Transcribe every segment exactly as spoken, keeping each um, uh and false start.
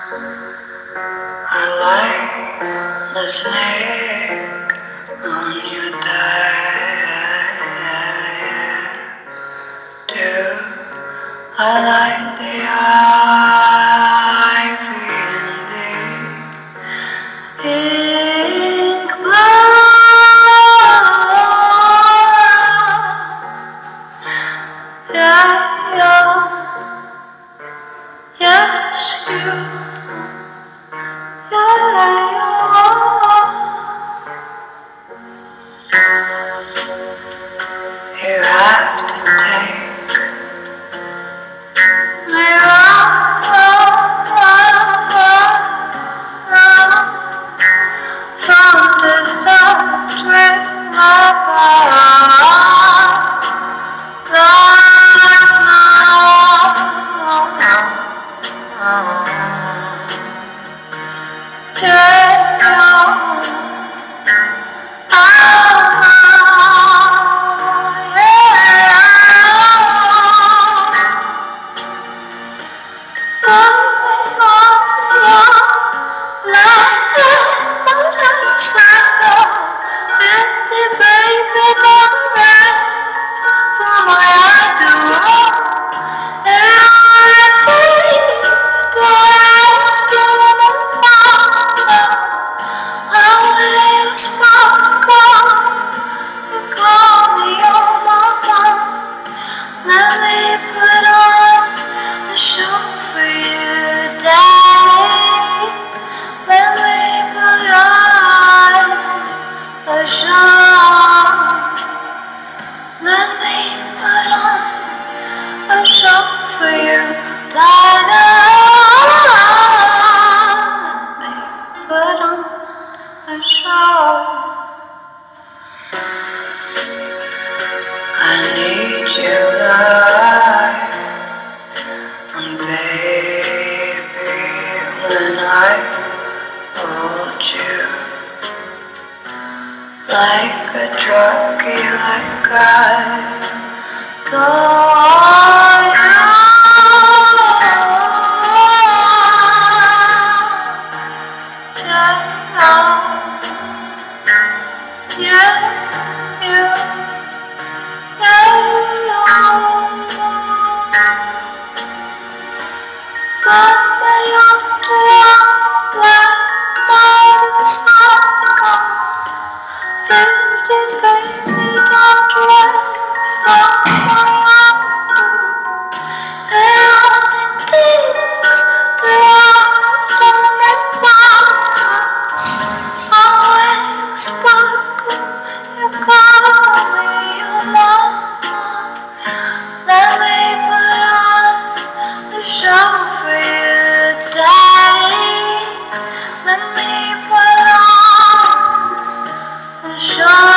I like the snake on your tattoo. I like the ivy in the ink blue. Yeah, yeah, yes, you. You have to take me from distant with my heart. There's no take you. Like a druggie, like I adore you. Yeah, you, yeah, you. Got me onto your black motorcycle. Fifties, baby, don't dress for my heart. And all the things that I was doing wrong. Always sparkle, you call me your mama. Let me put on the show for you, daddy. Let me put on the show.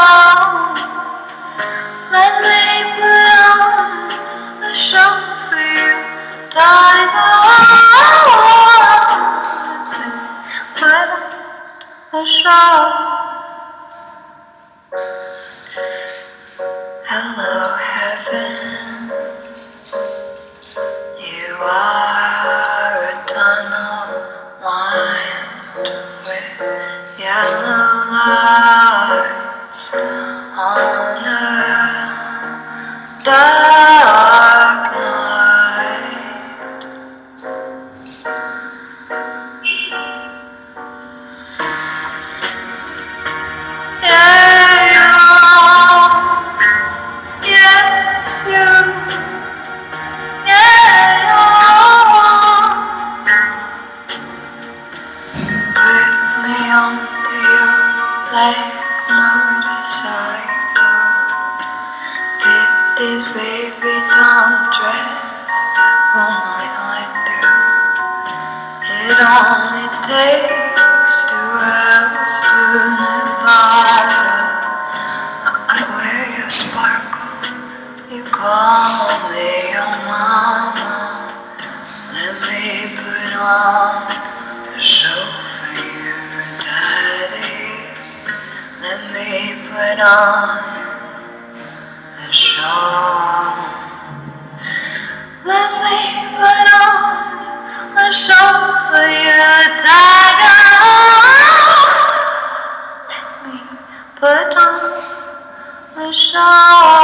Let me put on the show for you, tiger. Put on the show. Hello, heaven. You are a tunnel lined with yellow lights on a dark night. Yeah, you, yes, you, yeah, you. Put me onto your black motorcycle. Fifties, baby, don't dress for my I do. It only takes two hours to Nevada. I wear your sparkle, you call me your mama. Let me put on the show for you, daddy. Let me put on the show. Let me put on the show for someone